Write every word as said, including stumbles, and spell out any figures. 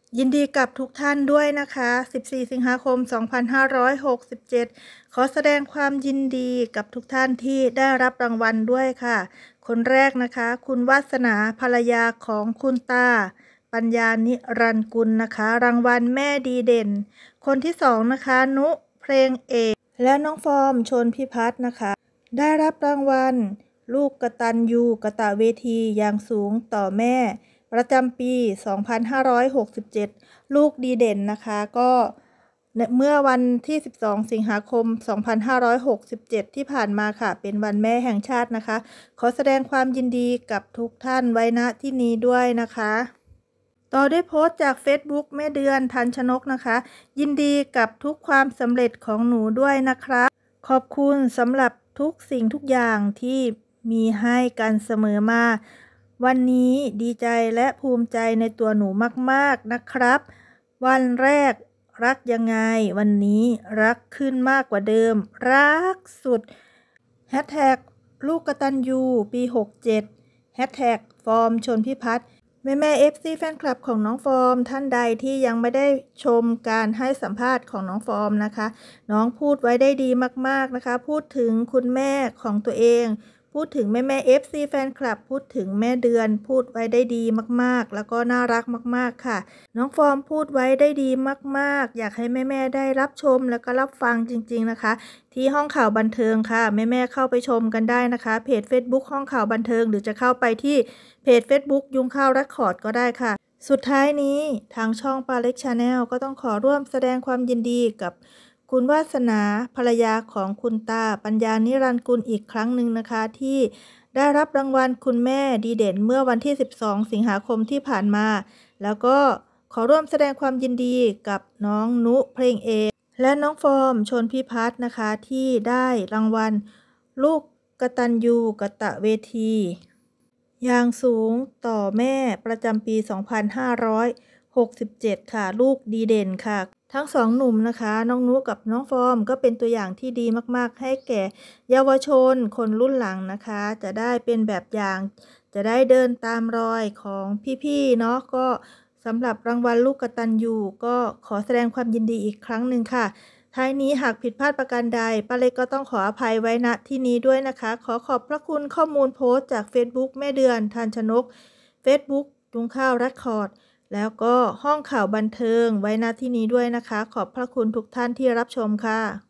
ยินดีกับทุกท่านด้วยนะคะ สิบสี่ สิงหาคม สองพันห้าร้อยหกสิบเจ็ด ขอแสดงความยินดีกับทุกท่านที่ได้รับรางวัลด้วยค่ะ คนแรกนะคะ คุณวาสนาภรรยาของคุณตา ปัญญานิรันดร์กุลนะคะ รางวัลแม่ดีเด่น คนที่สองนะคะ นุเพลงเอกและน้องฟอร์มชนพิพัฒน์นะคะ ได้รับรางวัลลูกกตัญญูกตเวทีอย่างสูงต่อแม่ประจำปี สองพันห้าร้อยหกสิบเจ็ด ลูกดีเด่นนะคะ ก็เมื่อวันที่ สิบสอง สิงหาคม สองพันห้าร้อยหกสิบเจ็ด ที่ผ่านมาค่ะ เป็นวันแม่แห่งชาตินะคะ ขอแสดงความยินดีกับทุกท่านไว้ณที่นี้ด้วยนะคะ ต่อด้วยโพสต์จาก Facebook แม่เดือนทันชนกนะคะ ยินดีกับทุกความสำเร็จของหนูด้วยนะครับขอบคุณสำหรับทุกสิ่งทุกอย่างที่มีให้กันเสมอมาวันนี้ดีใจและภูมิใจในตัวหนูมากๆนะครับ วันแรกรักยังไงวันนี้รักขึ้นมากกว่าเดิมรักสุดแฮชแท็กลูกกตัญญูปีหกเจ็ดแฮชแท็กฟอร์มชนพิพัฒน์แม่แม่เอฟซีแฟนคลับของน้องฟอร์มท่านใดที่ยังไม่ได้ชมการให้สัมภาษณ์ของน้องฟอร์มนะคะน้องพูดไว้ได้ดีมากๆนะคะพูดถึงคุณแม่ของตัวเองพูดถึงแม่แม่ เอฟ ซี แฟนคลับพูดถึงแม่เดือนพูดไว้ได้ดีมากๆแล้วก็น่ารักมากๆค่ะน้องฟอร์มพูดไว้ได้ดีมากๆอยากให้แม่แม่ได้รับชมแล้วก็รับฟังจริงๆนะคะที่ห้องข่าวบันเทิงค่ะแม่แม่เข้าไปชมกันได้นะคะเพจ Facebook ห้องข่าวบันเทิงหรือจะเข้าไปที่เพจ Facebook ยุงข้าวเรคคอร์ดก็ได้ค่ะสุดท้ายนี้ทางช่องปาเล็กชาแนลก็ต้องขอร่วมแสดงความยินดีกับคุณวาสนาภรรยาของคุณตาปัญญานิรันดร์กุลอีกครั้งหนึ่งนะคะที่ได้รับรางวัลคุณแม่ดีเด่นเมื่อวันที่สิบสองสิงหาคมที่ผ่านมาแล้วก็ขอร่วมแสดงความยินดีกับน้องนุเพลงเอกและน้องฟอร์มชนพิพัฒน์นะคะที่ได้รางวัลลูกกตัญญูกตเวทีอย่างสูงต่อแม่ประจำปี สองพันห้าร้อยหกสิบเจ็ด ค่ะลูกดีเด่นค่ะทั้งสองหนุ่มนะคะน้องนุกับน้องฟอร์มก็เป็นตัวอย่างที่ดีมากๆให้แก่เยาวชนคนรุ่นหลังนะคะจะได้เป็นแบบอย่างจะได้เดินตามรอยของพี่ๆเนาะก็สำหรับรางวัลลูกกตัญญูก็ขอแสดงความยินดีอีกครั้งหนึ่งค่ะท้ายนี้หากผิดพลาดประการใดป้าเล็กก็ต้องขออภัยไว้ณที่นี้ด้วยนะคะขอขอบพระคุณข้อมูลโพสต์จาก Facebook แม่เดือนทันชนก Facebook ยุงข้าวเรคคอร์ดแล้วก็ห้องข่าวบันเทิงไว้ณที่นี้ด้วยนะคะขอบพระคุณทุกท่านที่รับชมค่ะ